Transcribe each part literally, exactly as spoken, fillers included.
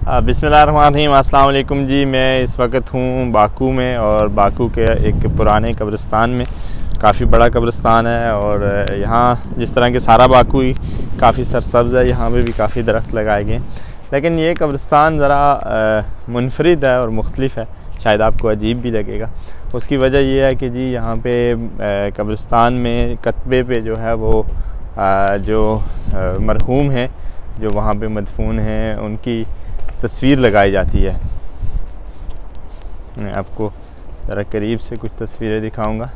बिस्मिल्लाहिर्रहमानिर्रहीम, अस्सलाम वालेकुम जी। मैं इस वक्त हूँ बाकू में और बाकू के एक पुराने कब्रिस्तान में। काफ़ी बड़ा कब्रिस्तान है और यहाँ जिस तरह के सारा बाकू ही काफ़ी सरसब्ज़ है, यहाँ पे भी काफ़ी दरख्त लगाए गए हैं। लेकिन ये कब्रिस्तान ज़रा मुनफरिद है और मुख्तलिफ है, शायद आपको अजीब भी लगेगा। उसकी वजह यह है कि जी यहाँ पे कब्रिस्तान में कतबे पे जो है वो आ, जो आ, मरहूम हैं, जो वहाँ पे मदफून हैं, उनकी तस्वीर लगाई जाती है। मैं आपको ज़रा करीब से कुछ तस्वीरें दिखाऊंगा।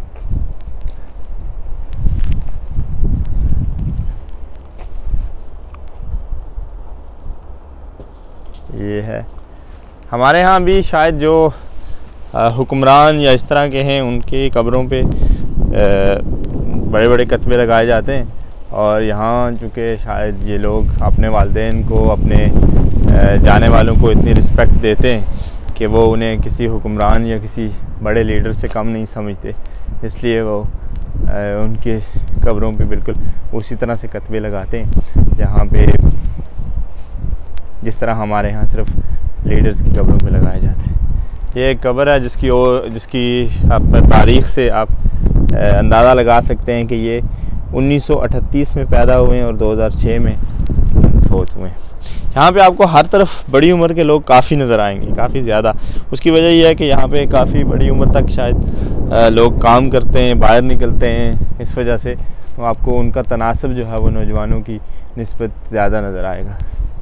ये है हमारे यहाँ भी शायद जो हुक्मरान या इस तरह के हैं, उनके कब्रों पे बड़े बड़े कतबे लगाए जाते हैं। और यहाँ चूँकि शायद ये लोग अपने वालिदैन को, अपने जाने वालों को इतनी रिस्पेक्ट देते हैं कि वो उन्हें किसी हुक्मरान या किसी बड़े लीडर से कम नहीं समझते, इसलिए वो उनके कब्रों पे बिल्कुल उसी तरह से कतबे लगाते हैं जहाँ पे जिस तरह हमारे यहाँ सिर्फ लीडर्स की कब्रों पे लगाए जाते हैं। ये एक कब्र है जिसकी ओ, जिसकी आप तारीख़ से आप अंदाज़ा लगा सकते हैं कि ये उन्नीस सौ अठतीस में पैदा हुए हैं और दो हज़ार छह में फौत हुए हैं। यहाँ पे आपको हर तरफ बड़ी उम्र के लोग काफ़ी नज़र आएंगे, काफ़ी ज़्यादा। उसकी वजह यह है कि यहाँ पे काफ़ी बड़ी उम्र तक शायद लोग काम करते हैं, बाहर निकलते हैं, इस वजह से तो आपको उनका तनासब जो है वो नौजवानों की निस्बत ज़्यादा नज़र आएगा।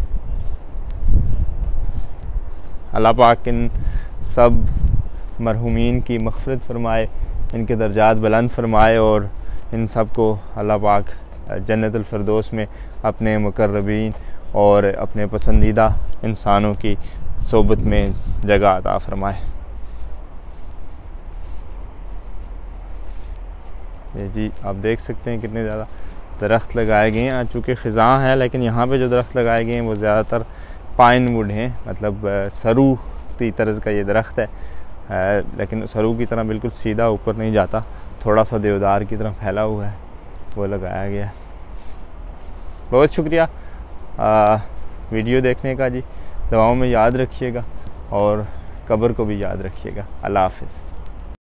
अल्लाह पाक इन सब मरहूमीन की मग़फ़िरत फ़रमाए, इनके दर्जात बुलंद फ़रमाए और इन सब को अल्लाह पाक जन्नतुल फ़िरदौस में अपने मुक़र्रबीन और अपने पसंदीदा इंसानों की सोबत में जगह अता फ़रमाए। ये जी आप देख सकते हैं कितने ज़्यादा दरख्त लगाए गए हैं। चूँकि ख़िज़ां है, लेकिन यहाँ पे जो दरख्त लगाए गए हैं वो ज़्यादातर पाइन वुड हैं, मतलब सरू की तरह का ये दरख्त है, है लेकिन सरू की तरह बिल्कुल सीधा ऊपर नहीं जाता, थोड़ा सा देवदार की तरह फैला हुआ है, वो लगाया गया है। बहुत शुक्रिया आ, वीडियो देखने का जी। दुआओं में याद रखिएगा और कब्र को भी याद रखिएगा। अल्लाह हाफ़िज़।